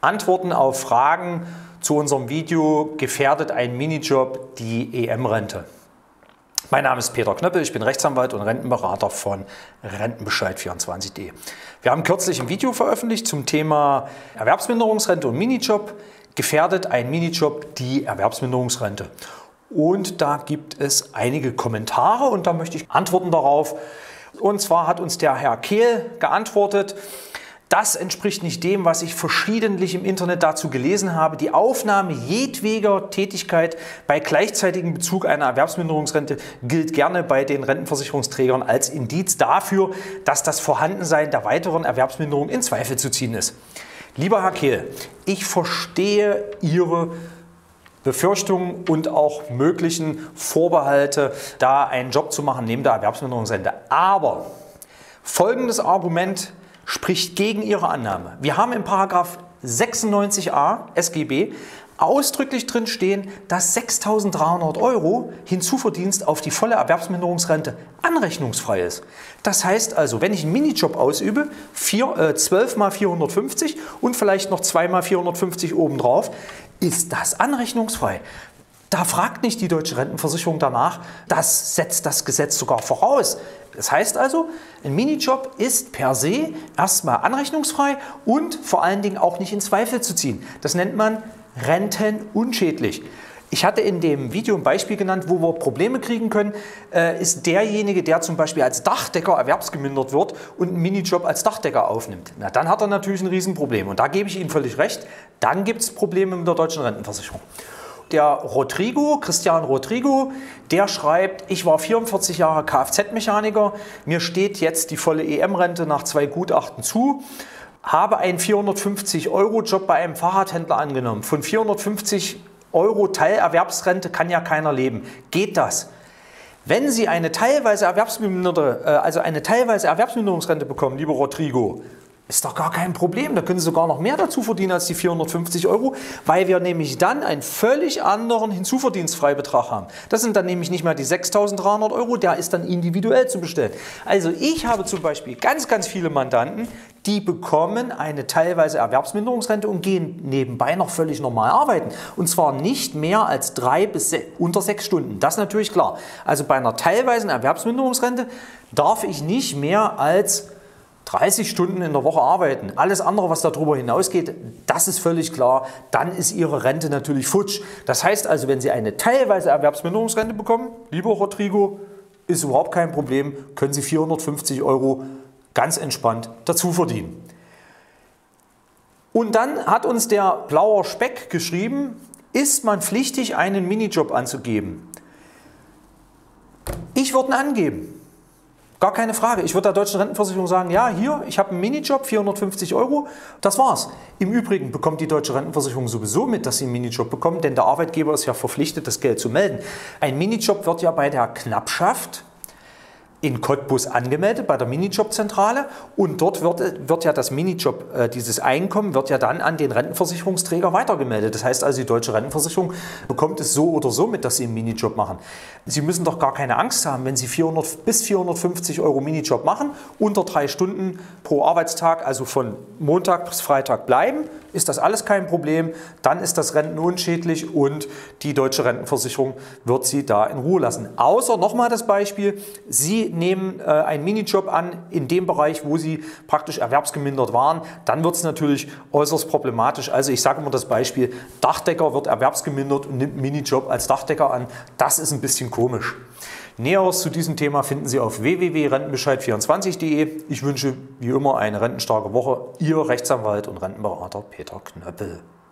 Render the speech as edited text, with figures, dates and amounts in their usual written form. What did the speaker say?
Antworten auf Fragen zu unserem Video Gefährdet ein Minijob die EM-Rente? Mein Name ist Peter Knöppel, ich bin Rechtsanwalt und Rentenberater von Rentenbescheid24.de. Wir haben kürzlich ein Video veröffentlicht zum Thema Erwerbsminderungsrente und Minijob. Gefährdet ein Minijob die Erwerbsminderungsrente? Und da gibt es einige Kommentare und da möchte ich antworten darauf. Und zwar hat uns der Herr Kehl geantwortet: Das entspricht nicht dem, was ich verschiedentlich im Internet dazu gelesen habe. Die Aufnahme jedweder Tätigkeit bei gleichzeitigem Bezug einer Erwerbsminderungsrente gilt gerne bei den Rentenversicherungsträgern als Indiz dafür, dass das Vorhandensein der weiteren Erwerbsminderung in Zweifel zu ziehen ist. Lieber Herr Kehl, ich verstehe Ihre Befürchtungen und auch möglichen Vorbehalte, da einen Job zu machen neben der Erwerbsminderungsrente. Aber folgendes Argument spricht gegen Ihre Annahme. Wir haben in Paragraph 96a SGB ausdrücklich drin stehen, dass 6.300 € Hinzuverdienst auf die volle Erwerbsminderungsrente anrechnungsfrei ist. Das heißt also, wenn ich einen Minijob ausübe, 12 mal 450 und vielleicht noch 2 mal 450 obendrauf, ist das anrechnungsfrei. Da fragt nicht die deutsche Rentenversicherung danach, das setzt das Gesetz sogar voraus. Das heißt also, ein Minijob ist per se erstmal anrechnungsfrei und vor allen Dingen auch nicht in Zweifel zu ziehen. Das nennt man rentenunschädlich. Ich hatte in dem Video ein Beispiel genannt, wo wir Probleme kriegen können, ist derjenige, der zum Beispiel als Dachdecker erwerbsgemindert wird und einen Minijob als Dachdecker aufnimmt. Na, dann hat er natürlich ein Riesenproblem und da gebe ich Ihnen völlig recht, dann gibt es Probleme mit der deutschen Rentenversicherung. Der Christian Rodrigo, der schreibt: Ich war 44 Jahre Kfz-Mechaniker, mir steht jetzt die volle EM-Rente nach 2 Gutachten zu, habe einen 450-Euro-Job bei einem Fahrradhändler angenommen. Von 450 € Teilerwerbsrente kann ja keiner leben. Geht das? Wenn Sie eine teilweise Erwerbsminderungsrente bekommen, lieber Rodrigo, ist doch gar kein Problem, da können Sie sogar noch mehr dazu verdienen als die 450 €, weil wir nämlich dann einen völlig anderen Hinzuverdienstfreibetrag haben. Das sind dann nämlich nicht mehr die 6.300 €, der ist dann individuell zu bestellen. Also ich habe zum Beispiel ganz viele Mandanten, die bekommen eine teilweise Erwerbsminderungsrente und gehen nebenbei noch völlig normal arbeiten. Und zwar nicht mehr als 3 bis unter 6 Stunden. Das ist natürlich klar. Also bei einer teilweisen Erwerbsminderungsrente darf ich nicht mehr als 30 Stunden in der Woche arbeiten. Alles andere, was darüber hinausgeht, das ist völlig klar. Dann ist Ihre Rente natürlich futsch. Das heißt also, wenn Sie eine teilweise Erwerbsminderungsrente bekommen, lieber Rodrigo, ist überhaupt kein Problem, können Sie 450 € ganz entspannt dazu verdienen. Und dann hat uns der Blauer Speck geschrieben: Ist man pflichtig, einen Minijob anzugeben? Ich würde ihn angeben. Gar keine Frage. Ich würde der deutschen Rentenversicherung sagen: Ja, hier, ich habe einen Minijob, 450 €, das war's. Im Übrigen bekommt die deutsche Rentenversicherung sowieso mit, dass sie einen Minijob bekommen, denn der Arbeitgeber ist ja verpflichtet, das Geld zu melden. Ein Minijob wird ja bei der Knappschaft in Cottbus angemeldet, bei der Minijobzentrale, und dort wird ja das Minijob, dieses Einkommen wird ja dann an den Rentenversicherungsträger weitergemeldet. Das heißt also, die deutsche Rentenversicherung bekommt es so oder so mit, dass Sie einen Minijob machen. Sie müssen doch gar keine Angst haben, wenn Sie 400 bis 450 € Minijob machen, unter 3 Stunden pro Arbeitstag, also von Montag bis Freitag bleiben, ist das alles kein Problem, dann ist das rentenunschädlich und die deutsche Rentenversicherung wird Sie da in Ruhe lassen. Außer, nochmal das Beispiel, Sie nehmen einen Minijob an in dem Bereich, wo Sie praktisch erwerbsgemindert waren, dann wird es natürlich äußerst problematisch. Also ich sage immer das Beispiel: Dachdecker wird erwerbsgemindert und nimmt einen Minijob als Dachdecker an. Das ist ein bisschen komisch. Näheres zu diesem Thema finden Sie auf www.rentenbescheid24.de. Ich wünsche wie immer eine rentenstarke Woche. Ihr Rechtsanwalt und Rentenberater Peter Knöppel.